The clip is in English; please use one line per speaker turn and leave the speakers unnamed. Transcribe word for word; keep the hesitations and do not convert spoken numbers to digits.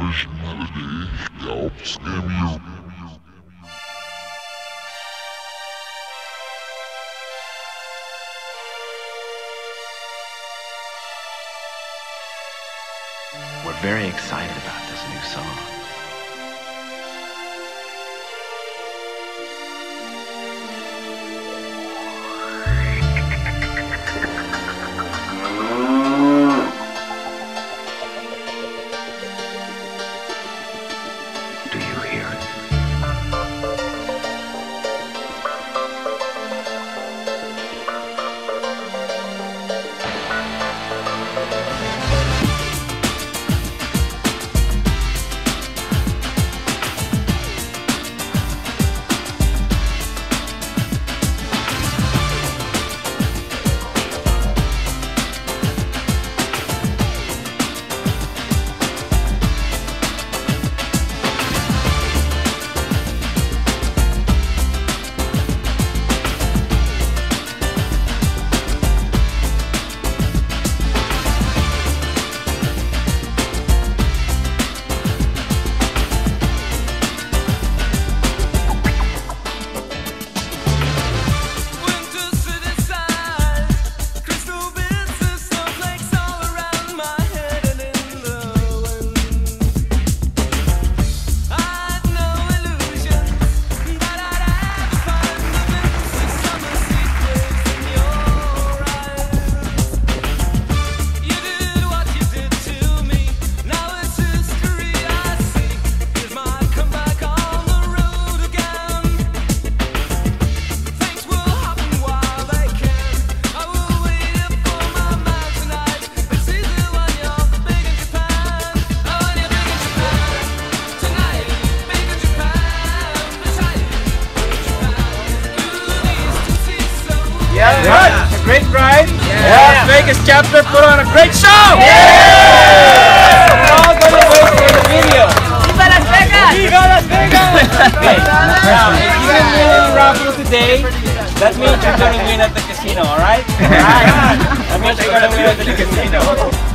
originality helps give you.
We're very excited about this new song. Do you hear it?
Yeah, yeah. A great ride. Yeah. Las Vegas chapter put on a great show.
Yeah.
We're all going to wait for the video.
Viva Las Vegas!
Viva Las Vegas! Okay. Now, if you didn't win any raffle today, that means you're going to win at the casino, alright? Alright. That means you're going to win at the casino.